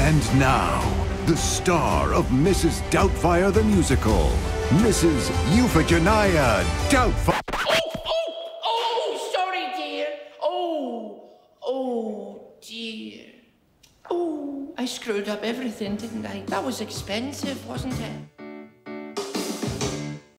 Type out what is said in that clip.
And now, the star of Mrs. Doubtfire the Musical, Mrs. Euphigenia Doubtfire. Oh, sorry, dear. Oh, dear. Oh, I screwed up everything, didn't I? That was expensive, wasn't it?